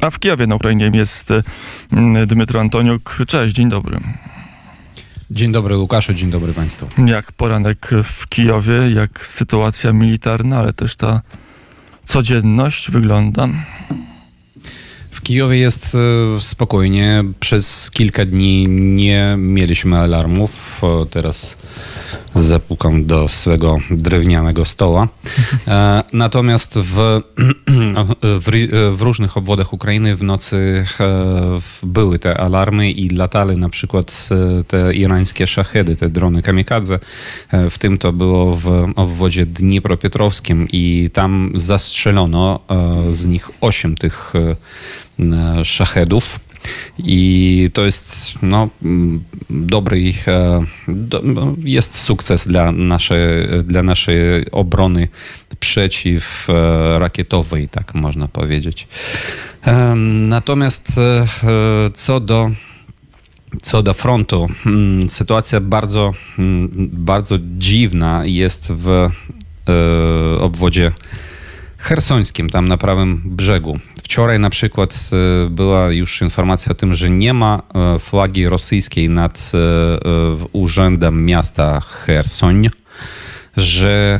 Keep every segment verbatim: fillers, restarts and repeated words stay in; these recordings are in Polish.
A w Kijowie na Ukrainie jest Dmytro Antoniuk. Cześć, dzień dobry. Dzień dobry Łukaszu, dzień dobry Państwu. Jak poranek w Kijowie, jak sytuacja militarna, ale też ta codzienność wygląda? W Kijowie jest spokojnie. Przez kilka dni nie mieliśmy alarmów. Teraz zapukam do swego drewnianego stoła. Natomiast w, w, w różnych obwodach Ukrainy w nocy były te alarmy i latali na przykład te irańskie szachedy, te drony kamikadze. W tym to było w obwodzie dniepropietrowskim i tam zastrzelono z nich osiem tych szachedów. I to jest no, dobry, do, jest sukces dla naszej, dla naszej obrony przeciwrakietowej, tak można powiedzieć. Natomiast co do Co do frontu, sytuacja bardzo, bardzo dziwna jest w obwodzie chersońskim, tam na prawym brzegu. Wczoraj na przykład była już informacja o tym, że nie ma flagi rosyjskiej nad urzędem miasta Chersoń, że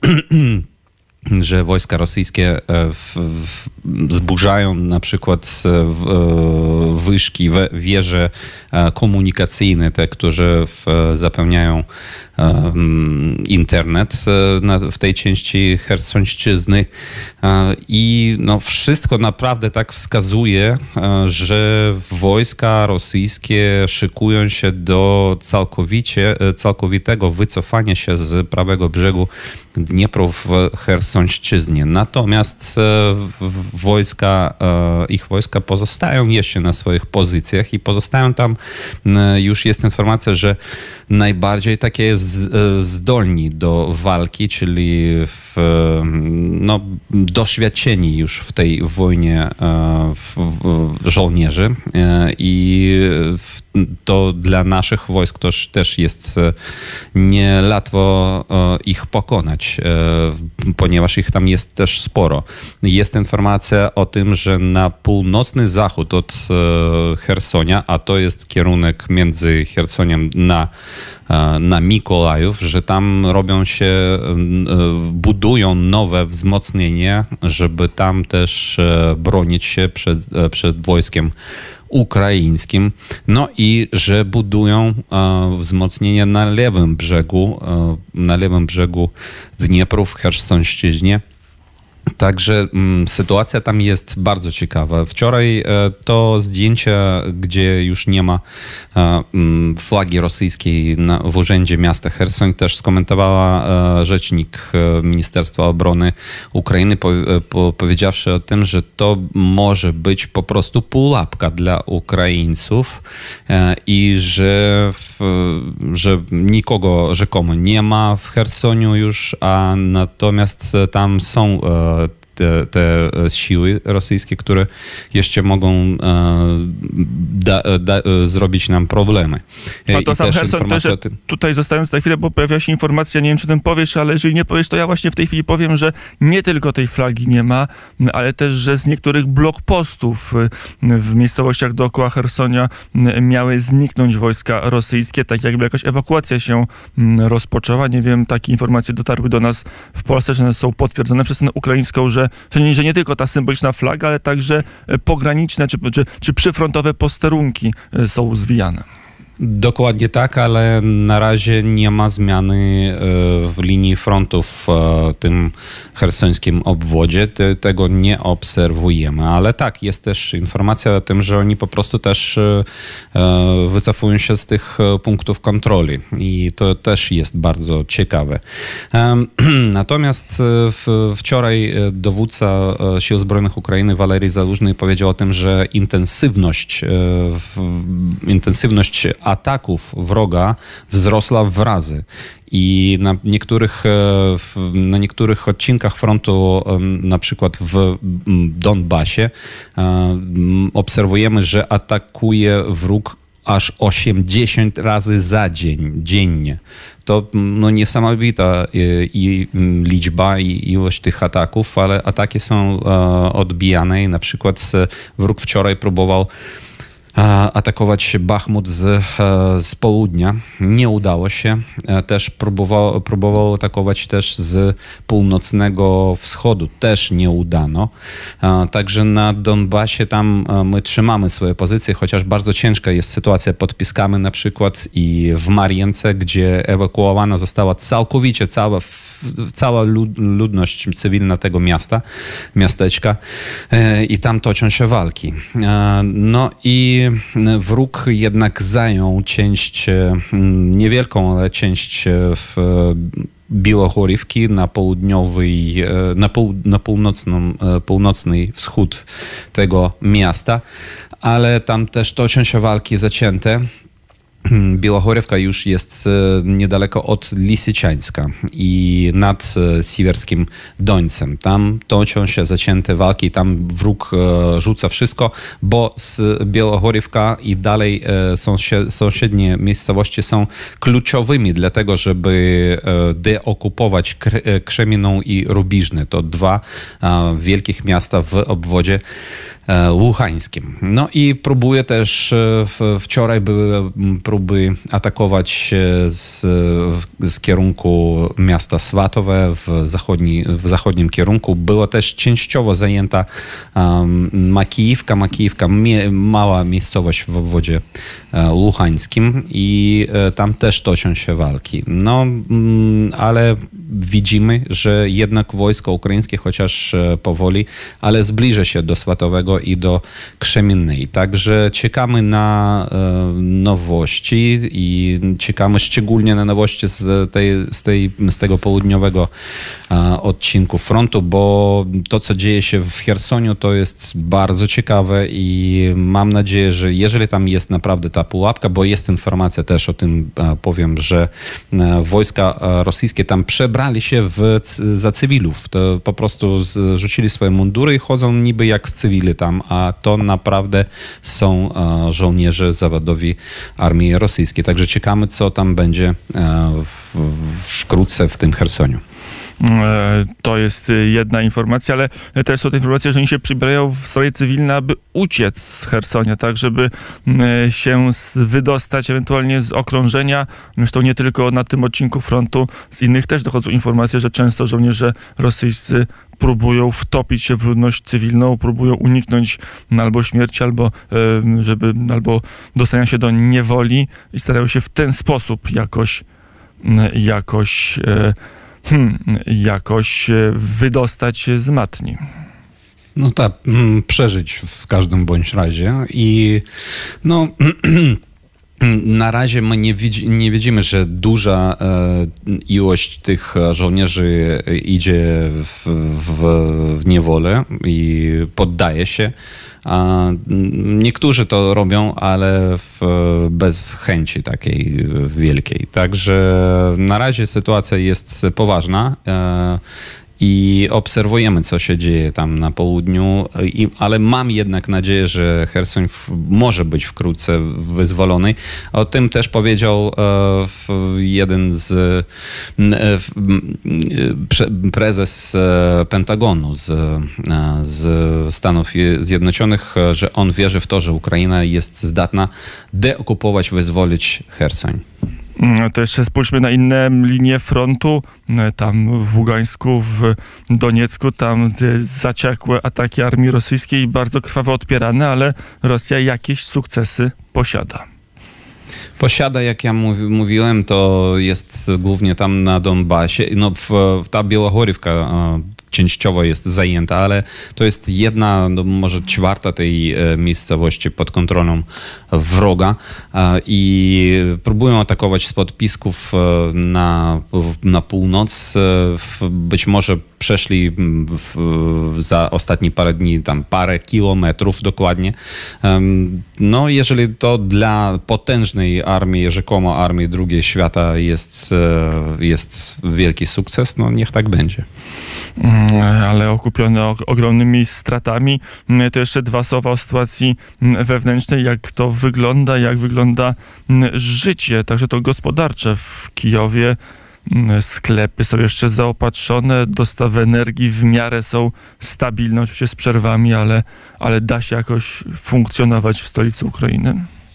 że wojska rosyjskie w, w, zburzają na przykład w, wyszki, wieże komunikacyjne, te, które w, zapewniają um, internet na, w tej części Chersońszczyzny. I no, wszystko naprawdę tak wskazuje, że wojska rosyjskie szykują się do całkowicie, całkowitego wycofania się z prawego brzegu Dniepru w Chersońszczyźnie. Natomiast wojska, ich wojska pozostają jeszcze na swoich pozycjach i pozostają tam, już jest informacja, że najbardziej takie zdolni do walki, czyli w, no, doświadczeni już w tej wojnie żołnierzy i to dla naszych wojsk to też jest niełatwo ich pokonać, ponieważ ich tam jest też sporo. Jest informacja o tym, że na północny zachód od Chersonia, a to jest kierunek między Chersoniem na na Mikołajów, że tam robią się, budują nowe wzmocnienie, żeby tam też bronić się przed, przed wojskiem ukraińskim. No i że budują wzmocnienie na lewym brzegu, na lewym brzegu Dniepru w Chersońszczyźnie. Także m, sytuacja tam jest bardzo ciekawa. Wczoraj e, to zdjęcie, gdzie już nie ma e, m, flagi rosyjskiej na, w urzędzie miasta Chersoń, też skomentowała e, rzecznik e, Ministerstwa Obrony Ukrainy, po, e, po, powiedziawszy o tym, że to może być po prostu pułapka dla Ukraińców e, i że, w, że nikogo rzekomo nie ma w Chersoniu już, a natomiast tam są e, Te, te siły rosyjskie, które jeszcze mogą e, da, da, zrobić nam problemy. A to I sam Cherson też, tym... tutaj zostając na chwilę, bo pojawia się informacja, nie wiem, czy ten powiesz, ale jeżeli nie powiesz, to ja właśnie w tej chwili powiem, że nie tylko tej flagi nie ma, ale też, że z niektórych blokpostów w miejscowościach dookoła Chersonia miały zniknąć wojska rosyjskie, tak jakby jakaś ewakuacja się rozpoczęła. Nie wiem, takie informacje dotarły do nas w Polsce, że one są potwierdzone przez tę ukraińską, że Że nie, że nie tylko ta symboliczna flaga, ale także pograniczne czy, czy, czy przyfrontowe posterunki są zwijane. Dokładnie tak, ale na razie nie ma zmiany w linii frontu w tym chersońskim obwodzie. Tego nie obserwujemy, ale tak, jest też informacja o tym, że oni po prostu też wycofują się z tych punktów kontroli i to też jest bardzo ciekawe. Natomiast wczoraj dowódca Sił Zbrojnych Ukrainy Walerii Zalużny powiedział o tym, że intensywność, intensywność ataków wroga wzrosła w razy. I na niektórych, na niektórych odcinkach frontu, na przykład w Donbasie, obserwujemy, że atakuje wróg aż osiemdziesiąt razy za dzień, dziennie. To no, niesamowita i, i liczba i ilość tych ataków, ale ataki są e, odbijane. Na przykład wróg wczoraj próbował atakować Bachmut z, z południa. Nie udało się. Też próbował, próbował atakować też z północnego wschodu. Też nie udano. Także na Donbasie tam my trzymamy swoje pozycje, chociaż bardzo ciężka jest sytuacja pod Piskami na przykład i w Marience, gdzie ewakuowana została całkowicie cała, cała ludność cywilna tego miasta, miasteczka i tam toczą się walki. No i wróg jednak zajął część, niewielką, ale część w Białogorywki na południowej, na, pół, na północną, północny wschód tego miasta, ale tam też toczą się walki zacięte. Białogorywka już jest niedaleko od Lisiczańska i nad Siwerskim Dońcem. Tam toczą się zacięte walki, tam wróg rzuca wszystko, bo z Białogorywka i dalej sąsiednie miejscowości są kluczowymi dla tego, żeby deokupować Krzeminą i Rubiżny. To dwa wielkich miasta w obwodzie Łuchańskim. No i próbuje też, wczoraj były próby atakować z, z kierunku miasta Swatowe w, zachodni, w zachodnim kierunku. Była też częściowo zajęta um, Makijówka. Makijówka, mie, mała miejscowość w obwodzie Łuchańskim i tam też toczą się walki. No, ale widzimy, że jednak wojsko ukraińskie, chociaż powoli, ale zbliża się do Swatowego i do Krzemiennej. Także czekamy na e, nowości i czekamy szczególnie na nowości z, tej, z, tej, z tego południowego e, odcinku frontu, bo to, co dzieje się w Chersoniu, to jest bardzo ciekawe i mam nadzieję, że jeżeli tam jest naprawdę ta pułapka, bo jest informacja też o tym, e, powiem, że e, wojska rosyjskie tam przebrali się w, za cywilów. To po prostu zrzucili swoje mundury i chodzą niby jak cywile tam, a to naprawdę są żołnierze zawodowi armii rosyjskiej. Także czekamy, co tam będzie w, wkrótce w tym Chersoniu. To jest jedna informacja, ale też są te informacje, że oni się przybierają w stroje cywilne, aby uciec z Chersonia, tak żeby się wydostać ewentualnie z okrążenia. Zresztą nie tylko na tym odcinku frontu, z innych też dochodzą informacje, że często żołnierze rosyjscy próbują wtopić się w ludność cywilną, próbują uniknąć albo śmierci, albo żeby, albo dostania się do niewoli i starają się w ten sposób jakoś jakoś Hmm, jakoś wydostać się z matni. No tak, przeżyć w każdym bądź razie i no na razie my nie, widzi, nie widzimy, że duża e, ilość tych żołnierzy idzie w, w, w niewolę i poddaje się. A niektórzy to robią, ale w, bez chęci takiej wielkiej. Także na razie sytuacja jest poważna. E, I obserwujemy, co się dzieje tam na południu, I, ale mam jednak nadzieję, że Cherson może być wkrótce wyzwolony. O tym też powiedział e, jeden z e, prze, prezes Pentagonu z, z Stanów Zjednoczonych, że on wierzy w to, że Ukraina jest zdatna deokupować, wyzwolić Cherson. To jeszcze spójrzmy na inne linie frontu. Tam w Ługańsku, w Doniecku, tam zaciekłe ataki armii rosyjskiej, bardzo krwawo odpierane, ale Rosja jakieś sukcesy posiada. Posiada, jak ja mów, mówiłem, to jest głównie tam na Donbasie. No, w, w ta Białogorywka częściowo jest zajęta, ale to jest jedna, no może czwarta tej miejscowości pod kontrolą wroga i próbują atakować spod Pisków na, na północ. Być może przeszli w, za ostatnie parę dni tam parę kilometrów dokładnie. No jeżeli to dla potężnej armii, rzekomo armii drugiej świata jest, jest wielki sukces, no niech tak będzie. ale okupione ogromnymi stratami. To jeszcze dwa słowa o sytuacji wewnętrznej, jak to wygląda, jak wygląda życie, także to gospodarcze w Kijowie. Sklepy są jeszcze zaopatrzone, dostawy energii w miarę są stabilne, oczywiście z przerwami, ale, ale da się jakoś funkcjonować w stolicy Ukrainy.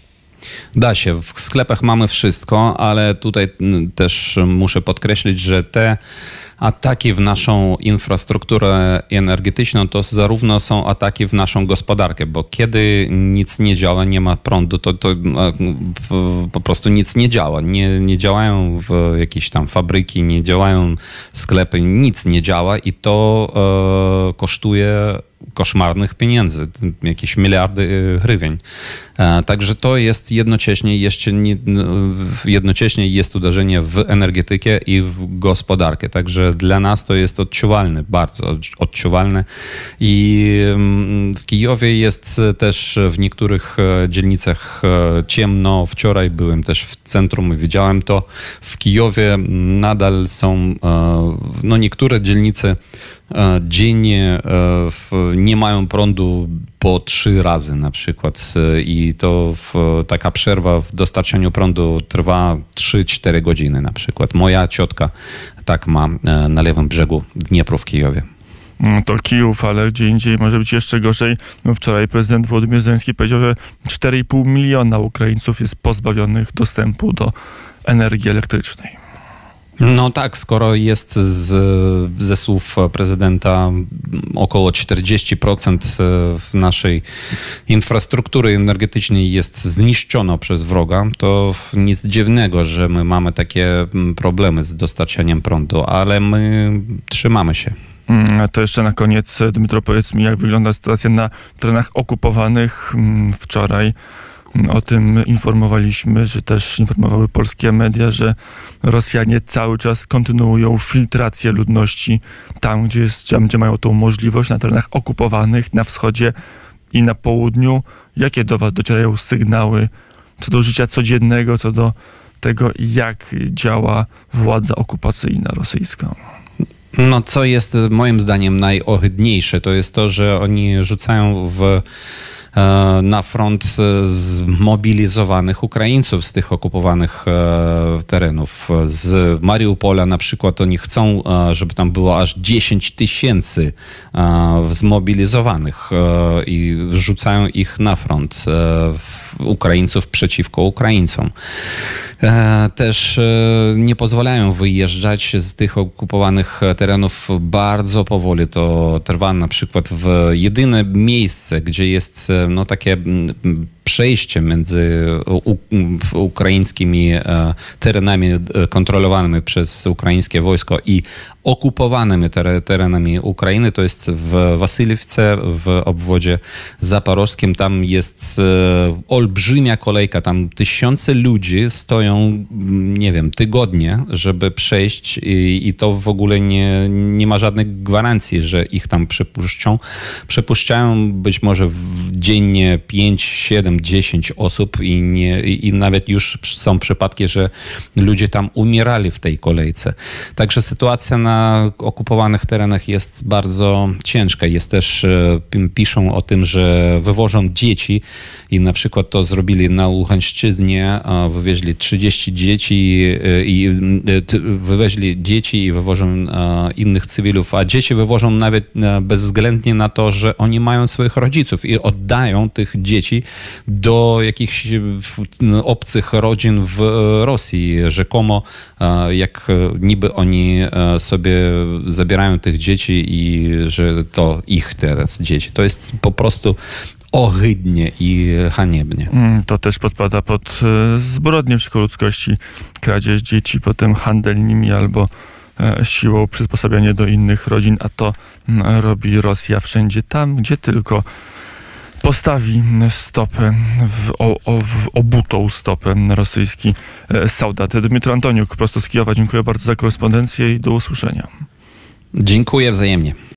Da się. W sklepach mamy wszystko, ale tutaj też muszę podkreślić, że te ataki w naszą infrastrukturę energetyczną to zarówno są ataki w naszą gospodarkę, bo kiedy nic nie działa, nie ma prądu, to, to po prostu nic nie działa. Nie, nie działają jakieś tam fabryki, nie działają sklepy, nic nie działa i to e, kosztuje koszmarnych pieniędzy, jakieś miliardy hrywień. Także to jest jednocześnie jeszcze nie, jednocześnie jest uderzenie w energetykę i w gospodarkę. Także dla nas to jest odczuwalne, bardzo odczuwalne. I w Kijowie jest też w niektórych dzielnicach ciemno. Wczoraj byłem też w centrum i widziałem to. W Kijowie nadal są no, niektóre dzielnice dziennie nie mają prądu po trzy razy na przykład i to w, taka przerwa w dostarczaniu prądu trwa trzy cztery godziny na przykład. Moja ciotka tak ma na lewym brzegu Dniepru w Kijowie. To Kijów, ale gdzie indziej może być jeszcze gorzej. No wczoraj prezydent Wołodymyr Zełenski powiedział, że cztery i pół miliona Ukraińców jest pozbawionych dostępu do energii elektrycznej. No tak, skoro jest z, ze słów prezydenta około czterdzieści procent naszej infrastruktury energetycznej jest zniszczono przez wroga, to nic dziwnego, że my mamy takie problemy z dostarczaniem prądu, ale my trzymamy się. To jeszcze na koniec, Dmytro, powiedz mi, jak wygląda sytuacja na terenach okupowanych. Wczoraj o tym informowaliśmy, że też informowały polskie media, że Rosjanie cały czas kontynuują filtrację ludności tam, gdzie, jest, tam, gdzie mają tą możliwość, na terenach okupowanych, na wschodzie i na południu. Jakie do was docierają sygnały co do życia codziennego, co do tego, jak działa władza okupacyjna rosyjska? No, co jest moim zdaniem najohydniejsze, to jest to, że oni rzucają w na front zmobilizowanych Ukraińców z tych okupowanych terenów. Z Mariupola na przykład oni chcą, żeby tam było aż dziesięć tysięcy zmobilizowanych i rzucają ich na front Ukraińców przeciwko Ukraińcom. Też nie pozwalają wyjeżdżać z tych okupowanych terenów bardzo powoli. To trwa na przykład w jedyne miejsce, gdzie jest no, takie przejście między ukraińskimi terenami kontrolowanymi przez ukraińskie wojsko i okupowanymi terenami Ukrainy. To jest w Wasyliwce, w obwodzie zaporożskim. Tam jest olbrzymia kolejka. Tam tysiące ludzi stoją, nie wiem, tygodnie, żeby przejść i, i to w ogóle nie, nie ma żadnych gwarancji, że ich tam przepuszczą. Przepuszczają być może dziennie pięć, siedem, dziesięć osób i, nie, i nawet już są przypadki, że ludzie tam umierali w tej kolejce. Także sytuacja na okupowanych terenach jest bardzo ciężka. Jest też, piszą o tym, że wywożą dzieci i na przykład to zrobili na Ługańszczyźnie, wywieźli trzydzieści dzieci i wywieźli dzieci i wywożą innych cywilów, a dzieci wywożą nawet bezwzględnie na to, że oni mają swoich rodziców i oddają tych dzieci do jakichś obcych rodzin w Rosji. Rzekomo jak niby oni sobie zabierają tych dzieci i że to ich teraz dzieci. To jest po prostu ohydnie i haniebnie. To też podpada pod zbrodnię przeciwko ludzkości. Kradzież dzieci, potem handel nimi albo siłą przysposabianie do innych rodzin, a to robi Rosja wszędzie tam, gdzie tylko postawi stopę, w, o, o, w obutą stopę rosyjski soldat. Dmytro Antoniuk, prosto z Kijowa. Dziękuję bardzo za korespondencję i do usłyszenia. Dziękuję wzajemnie.